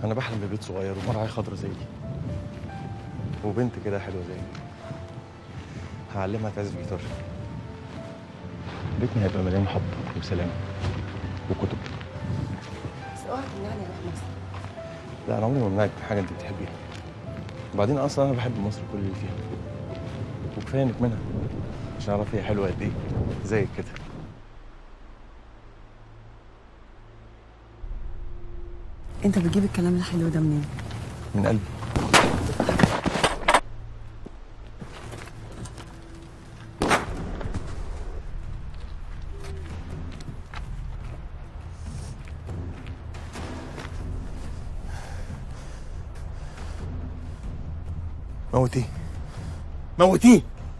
انا بحلم ببيت صغير ومرعايه خضرا زي دي، وبنت كده حلوه زي دي هعلمها تعزف جيتار. بيتنا هيبقى مليان حب وسلام وكتب. بس اوعى تمنعني اروح مصر. لا انا عمري ما منعك من حاجه انت بتحبيها، وبعدين اصلا انا بحب مصر كل اللي فيها، وكفايه انك منها عشان اعرف هي حلوه قد ايه زيك كده. انت بتجيب الكلام الحلو ده منين؟ من قلبي. موتيه موتيه.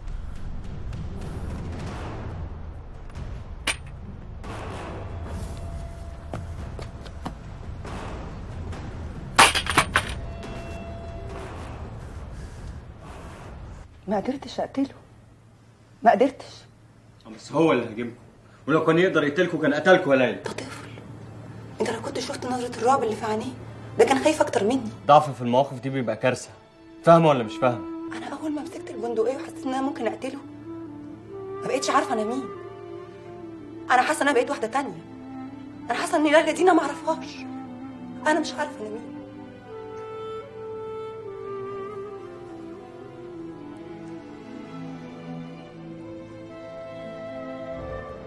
ما قدرتش اقتله، ما قدرتش. بس هو اللي هاجمكم، ولو كان يقدر يقتلكم كان قتلكم يا ليلى. ده طفل، انت لو كنت شفت نظرة الرعب اللي في عينيه ده كان خايف اكتر مني. ضعف في المواقف دي بيبقى كارثه، فاهمه ولا مش فاهمه؟ انا اول ما مسكت البندقية وحسيت ان انا ممكن اقتله ما بقتش عارفه انا مين. انا حاسه ان انا بقيت واحده تانية. انا حاسه ان ليلى دي انا ما اعرفهاش. انا مش عارفه انا مين.